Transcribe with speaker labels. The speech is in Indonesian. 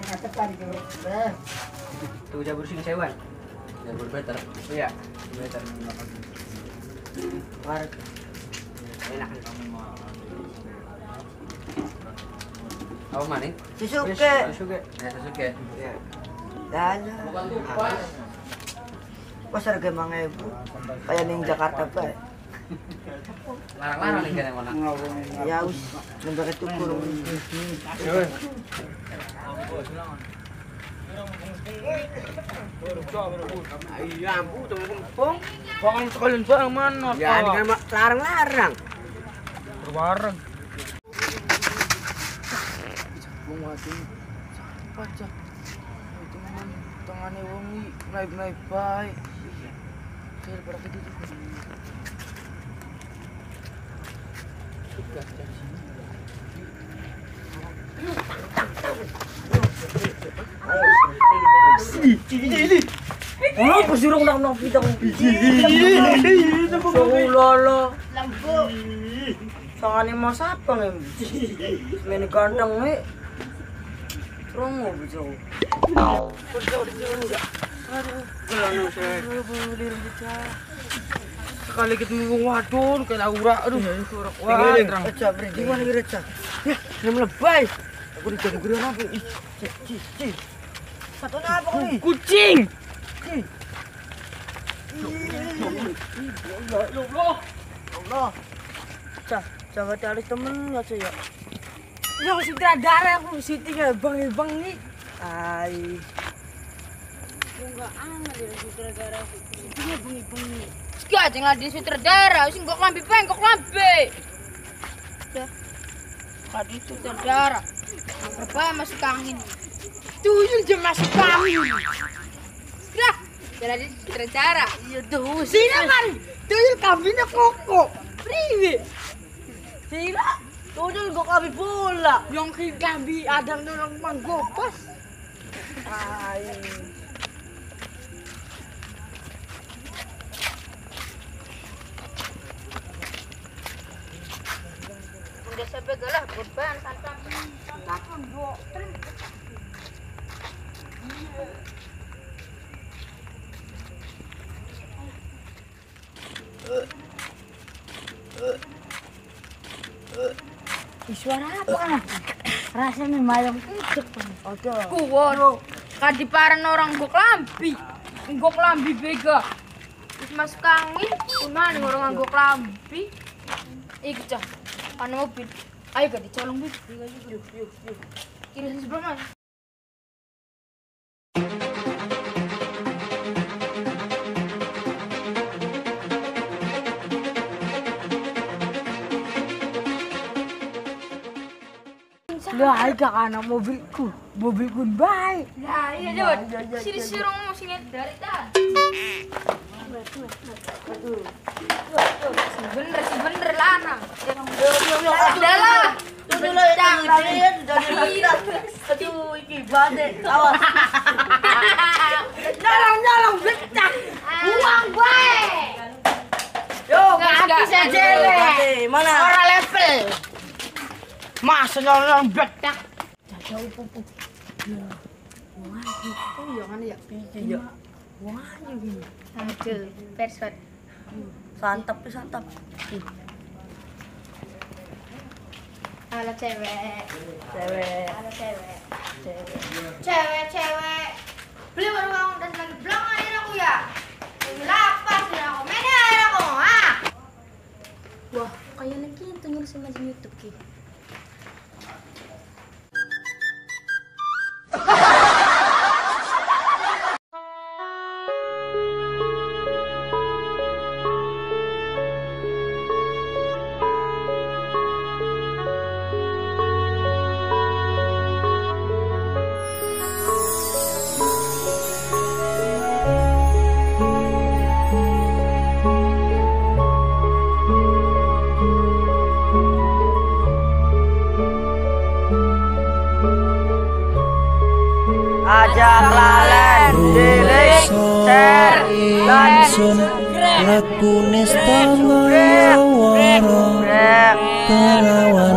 Speaker 1: Tuh jabur sing sewan.
Speaker 2: Jabur better.
Speaker 1: Iya, better. Wareg. Enak nih.
Speaker 2: Apa mana?
Speaker 3: Susuke.
Speaker 1: Susuke.
Speaker 2: Susuke.
Speaker 1: Iya.
Speaker 3: Dala. Pasar ge Mangebu. Kayak ning Jakarta bae.
Speaker 2: Larang-larang nih kan mana?
Speaker 3: Ya wis, nembak tukur.
Speaker 1: Iya, ampun, tunggu kempong. Bangun sekalian bang mana?
Speaker 3: Ya, dengan larang-larang.
Speaker 1: Bareng.
Speaker 4: Wong mati. Pajak. Itu man tangane wong iki naik-naik bae. Daripada ke diri.
Speaker 3: Ini. Oh, kusurung nak kita kong biji. Lolo. Lampu. Sangane mas apa ngem? Meni kandang nih. Rongo bisa.
Speaker 4: Sekali ketemu wong wadon kayak Laura, aduh.
Speaker 3: Wah, Reca, gimana nih Reca? Ya, nem lebay. Aku dijaga-jaga apa? Ci. Satu apa nih?
Speaker 4: Kucing.
Speaker 3: Allah. Coba cari temen ya saya.
Speaker 4: Yang sutradara aku syuting bang nih.
Speaker 3: Ai.
Speaker 4: Enggak aneh dari sutradara. Syutingnya bang nih. Gak aja ngeladin sutradara, sing kok lambe bengkok lambe. Ya. Tadi sutradara. Berbahaya masuk angin. Tuyul jam masuk angin. Lah, jadi sutradara. Iya tuh. Sini kan. Tuyul kambingnya koko. Priwe.
Speaker 3: Sila. Tuyul gua kami bola.
Speaker 4: Yang kambing ada orang manggopas.
Speaker 3: Ai.
Speaker 4: Udah sampai galah korban santan. Takon do.
Speaker 5: Suara apa kan? Rasanya mayang itu.
Speaker 3: Oke.
Speaker 4: Kuwo. Kadiparan orang gok lambi bega. Terus masuk angin, kuman orang gok lambi. Iki cah. Ana mobil. Ayo gak dicolong bis. Yuk. Kiri sebelah mana?
Speaker 5: Lah, agak anak mobilku baik.
Speaker 4: Nah, iya Jod. Sini sirong mau sini dari tan. Bener lanang. Adalah.
Speaker 3: Aduh, iki badai. Awas.
Speaker 4: Nyolong becak. Buang bae.
Speaker 3: Yo,
Speaker 4: Nggak bisa jelek.
Speaker 3: Mana?
Speaker 4: Ora level. Masa nyolong becak.
Speaker 5: Jauh pupu.
Speaker 4: Oh iya kan ya.
Speaker 3: Iya.
Speaker 5: Wah, ini.
Speaker 4: Aduh, persot.
Speaker 3: Santap.
Speaker 4: Ala cewek.
Speaker 3: Cewek.
Speaker 4: Ala cewek. Cewek. Beli baru bangun dan lagi belakang air aku ya. Lapas ya aku. Mana air aku? Ah.
Speaker 5: Wah, kayaknya gitu nyuruh sama di YouTube ki.
Speaker 3: Ajak lalen, dilik, share, dan
Speaker 6: Lakune setengah waro
Speaker 3: subscribe.
Speaker 6: Karawan